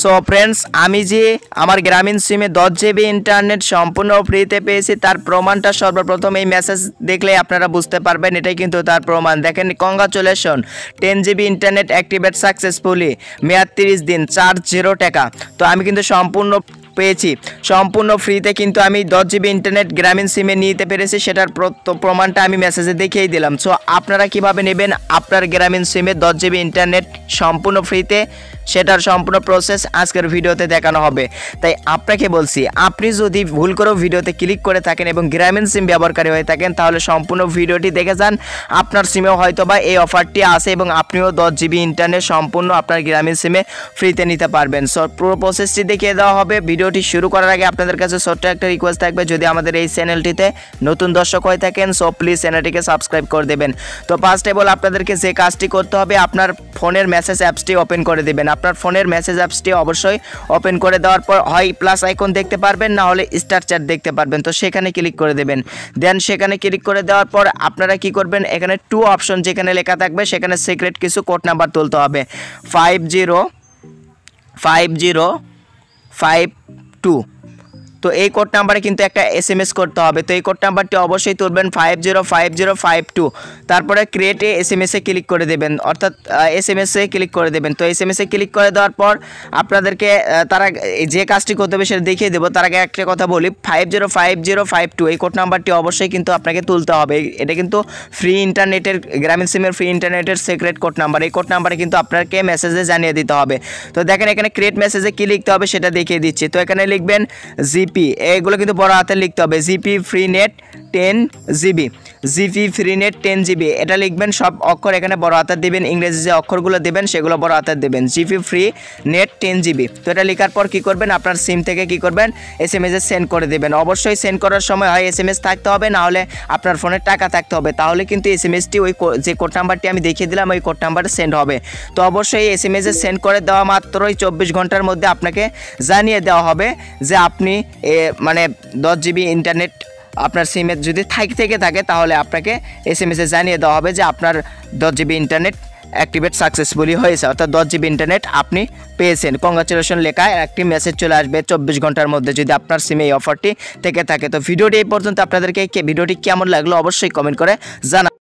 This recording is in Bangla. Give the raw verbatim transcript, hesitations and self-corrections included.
সো ফ্রেন্ডস, আমি যে আমার গ্রামীণ সিমে দশ জিবি ইন্টারনেট সম্পূর্ণ ফ্রিতে পেয়েছি তার প্রমাণটা সর্বপ্রথম এই মেসেজ দেখলে আপনারা বুঝতে পারবেন। এটাই কিন্তু তার প্রমাণ। দেখেন, congratulation, ten GB internet activate successfully, মেয়াদ তিরিশ দিন, চার্জ জিরো টাকা। তো আমি কিন্তু সম্পূর্ণ পেয়েছি, সম্পূর্ণ ফ্রিতে কিন্তু আমি দশ জিবি ইন্টারনেট গ্রামীণ সিমে নিতে পেরেছি। সেটার প্রমাণটা আমি মেসেজে দেখিয়ে দিলাম। সো আপনারা কিভাবে নেবেন আপনার গ্রামীণ সিমে দশ জিবি ইন্টারনেট সম্পূর্ণ ফ্রিতে, সেটার সম্পূর্ণ প্রসেস আজকের ভিডিওতে দেখানো হবে। তাই আপনাকে বলছি, আপনি যদি ভুল করেও ভিডিওতে ক্লিক করে থাকেন এবং গ্রামীণ সিম ব্যবহারকারী হয়ে থাকেন, তাহলে সম্পূর্ণ ভিডিওটি দেখে যান। আপনার সিমেও হয়তো বা এই অফারটি আছে এবং আপনিও দশ জিবি ইন্টারনেট সম্পূর্ণ আপনার গ্রামীণ সিমে ফ্রিতে নিতে পারবেন। সো পুরো প্রসেসটি দেখিয়ে দেওয়া হবে। ভিডিওটি শুরু করার আগে আপনাদের কাছে ছোট্ট একটা রিকোয়েস্ট থাকবে, যদি আমাদের এই চ্যানেলটিতে নতুন দর্শক হয়ে থাকেন, সো প্লিজ চ্যানেলটিকে সাবস্ক্রাইব করে দেবেন। তো ফার্স্ট অফ অল আপনাদেরকে যে কাজটি করতে হবে, আপনার ফোনের মেসেজ অ্যাপসটি ওপেন করে দেবেন। আপনার ফোনের মেসেজ অ্যাপসটি অবশ্যই ওপেন করে দেওয়ার পর হয় প্লাস আইকন দেখতে পারবেন, না হলে স্টার চ্যাট দেখতে পারবেন। তো সেখানে ক্লিক করে দেবেন। দেন সেখানে ক্লিক করে দেওয়ার পর আপনারা কি করবেন, এখানে টু অপশন যেখানে লেখা থাকবে সেখানে সিক্রেট কিছু কোড নাম্বার তুলতে হবে, five zero five zero five two. তো এই কোড নাম্বারে কিন্তু একটা এস এম এস করতে হবে। তো এই কোড নাম্বারটি অবশ্যই তুলবেন, five zero five zero five two. তারপরে ক্রিয়েট এ এস এম এসে ক্লিক করে দেবেন, অর্থাৎ এস এম এসে ক্লিক করে দেবেন। তো এস এম এসে ক্লিক করে দেওয়ার পর আপনাদেরকে তারা যে কাজটি করতে হবে সেটা দেখিয়ে দেবো। তার আগে একটা কথা বলি, five zero five zero five two এই কোড নাম্বারটি অবশ্যই কিন্তু আপনাকে তুলতে হবে। এটা কিন্তু ফ্রি ইন্টারনেটের, গ্রামীণ সিমের ফ্রি ইন্টারনেটের সিক্রেট কোড নাম্বার। এই কোড নাম্বারে কিন্তু আপনাকে মেসেজে জানিয়ে দিতে হবে। তো দেখেন, এখানে ক্রিয়েট মেসেজে কী লিখতে হবে সেটা দেখিয়ে দিচ্ছি। তো এখানে লিখবেন জিপি, এগুলো কিন্তু বড় হাতে লিখতে হবে, GP free net ten GB, GP free net ten GB, এটা লিখবেন। সব অক্ষর এখানে বড় হাতের দিবেন, ইংরেজি যে অক্ষরগুলো দেবেন সেগুলো বড় হাতের দেবেন, GP free net ten GB. তো এটা লেখার পর কী করবেন, আপনার সিম থেকে কী করবেন, এস এম এসে সেন্ড করে দেবেন। অবশ্যই সেন্ড করার সময় হয় এস এম এস থাকতে হবে, না হলে আপনার ফোনে টাকা থাকতে হবে, তাহলে কিন্তু এস এম এসটি ওই যে কোড নাম্বারটি আমি দেখিয়ে দিলাম ওই কোড নাম্বারে সেন্ড হবে। তো অবশ্যই এস এম এসে সেন্ড করে দেওয়া মাত্রই চব্বিশ ঘন্টার মধ্যে আপনাকে জানিয়ে দেওয়া হবে যে আপনি মানে দশ জিবি ইন্টারনেট আপনার সিমে যদি থাক থেকে থাকে তাহলে আপনাকে এস এম এসে জানিয়ে দেওয়া হবে যে আপনার দশ জিবি ইন্টারনেট অ্যাক্টিভেট সাকসেসফুলি হয়েছে, অর্থাৎ দশ জিবি ইন্টারনেট আপনি পেয়েছেন। কংগ্রাচুলেশন লেখা একটি মেসেজ চলে আসবে চব্বিশ ঘন্টার মধ্যে যদি আপনার সিমে এই অফারটি থেকে থাকে। তো ভিডিওটি এই পর্যন্ত। আপনাদেরকে ভিডিওটি কেমন লাগলো অবশ্যই কমেন্ট করে জানা।